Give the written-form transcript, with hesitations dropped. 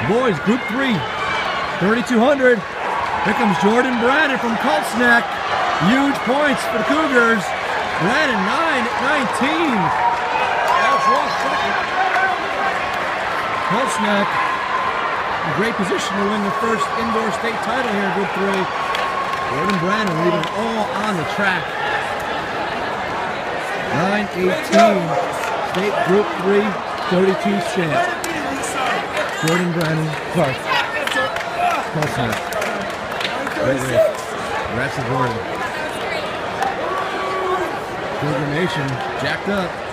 Boys, Group 3, 3,200. Here comes Jordan Brannon from Colts Neck. Huge points for the Cougars. Brannon 9-19. That's lost second. Colts Neck in great position to win the first indoor state title here in Group 3. Jordan Brannon leaving it all on the track. 9-18. State Group 3, 32 champ. Jordan Brannon, Clark. Colts Neck. Great race. Congrats to Jordan. Cougar Nation jacked up.